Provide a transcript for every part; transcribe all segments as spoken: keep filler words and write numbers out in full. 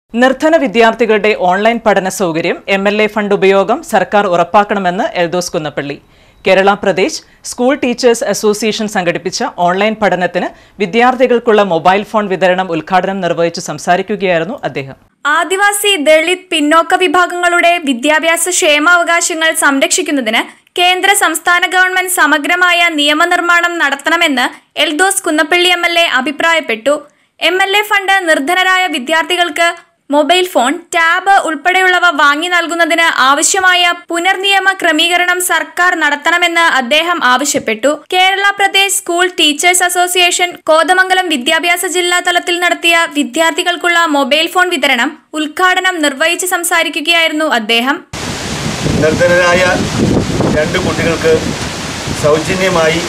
നിർധന വിദ്യാർത്ഥികളുടെ ഓൺലൈൻ പഠന സൗകര്യം എം എൽ എ ഫണ്ട് ഉപയോഗം സർക്കാർ ഉറപ്പാക്കണമെന്ന് Eldhose Kunnappilly. Kerala Pradesh school teachers association സംഘടിപ്പിച്ച ഓൺലൈൻ പഠനത്തിന് വിദ്യാർത്ഥികൾക്കുള്ള മൊബൈൽ ഫോൺ വിതരണം ഉദ്ഘാടനം നിർവഹിച്ചു സംസാരിക്കുകയായിരുന്നു അദ്ദേഹം. ആദിവാസി, ദളിത്, പിന്നോക്ക വിഭാഗങ്ങളുടെ വിദ്യാഭ്യാസ ക്ഷേമാവകാശങ്ങൾ സംരക്ഷിക്കുന്നതിന് കേന്ദ്ര സംസ്ഥാന ഗവൺമെന്റ് സമഗ്രമായ നിയമനിർമ്മാണം നടത്തണമെന്ന് Eldhose Kunnappilly M L A അഭിപ്രായപ്പെട്ടു. എം എൽ എ ഫണ്ട് നിർധനരായ വിദ്യാർത്ഥികൾക്ക് മൊബൈൽ ഫോൺ, ടാബ് ഉൾപ്പെടെയുള്ളവ വാങ്ങി നൽകുന്നതിന് ആവശ്യമായ പുനർനിയമ ക്രമീകരണം സർക്കാർ നടത്തണമെന്ന് അദ്ദേഹം ആവശ്യപ്പെട്ടു. Kerala Pradesh school teachers association Kothamangalam വിദ്യാഭ്യാസ ജില്ലാ തലത്തിൽ നടത്തിയ വിദ്യാർത്ഥികൾക്കുള്ള മൊബൈൽ ഫോൺ വിതരണം ഉദ്ഘാടനം നിർവഹിച്ച് സംസാരിക്കുകയായിരുന്നു അദ്ദേഹം. നിർധനരായ രണ്ട് കുട്ടികൾക്ക് സൗജന്യമായി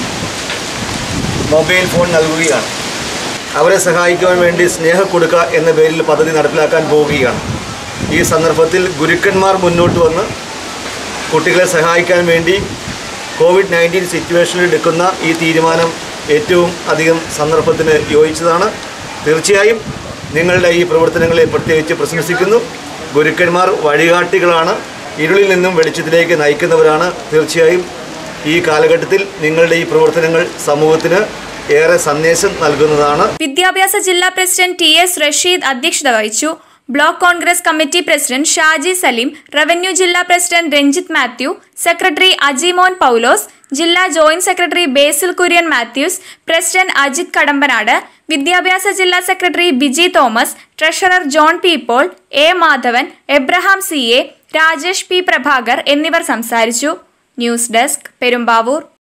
മൊബൈൽ ഫോൺ നൽകുകയാണ്. അവരെ സഹായിക്കുവാൻ വേണ്ടി സ്നേഹ കൊടുക്ക എന്ന പേരിൽ പദ്ധതി നടപ്പിലാക്കാൻ പോവുകയാണ്. ഈ സന്ദർഭത്തിൽ ഗുരുക്കന്മാർ മുന്നോട്ട് വന്ന് കുട്ടികളെ സഹായിക്കാൻ വേണ്ടി കോവിഡ് നയൻറ്റീൻ സിറ്റുവേഷനിൽ എടുക്കുന്ന ഈ തീരുമാനം ഏറ്റവും അധികം സന്ദർഭത്തിന് യോജിച്ചതാണ്. തീർച്ചയായും നിങ്ങളുടെ ഈ പ്രവർത്തനങ്ങളെ പ്രത്യേകിച്ച് പ്രശംസിക്കുന്നു. ഗുരുക്കന്മാർ വഴികാട്ടികളാണ്, ഇരുളിൽ നിന്നും വെളിച്ചത്തിലേക്ക് നയിക്കുന്നവരാണ്. തീർച്ചയായും ഈ കാലഘട്ടത്തിൽ നിങ്ങളുടെ ഈ പ്രവർത്തനങ്ങൾ സമൂഹത്തിന് ഏറെ സന്ദേശം നൽകുന്നതാണ്. വിദ്യാഭ്യാസ ജില്ലാ പ്രസിഡന്റ് ടി എസ് റഷീദ് അധ്യക്ഷത വഹിച്ചു. Block Congress committee president Shaji Saleem, revenue ജില്ലാ പ്രസിഡന്റ് രഞ്ജിത്ത് മാത്യു, സെക്രട്ടറി അജിമോൻ പൗലോസ്, ജില്ലാ joint secretary Basil Kurian Mathews, president Ajith Kadampanad, വിദ്യാഭ്യാസ ജില്ലാ secretary Biji Thomas, treasurer John P Paul, A Madhavan, Abraham C A, Rajesh P Prabhakar എന്നിവർ സംസാരിച്ചു. News desk, Perumbavoor.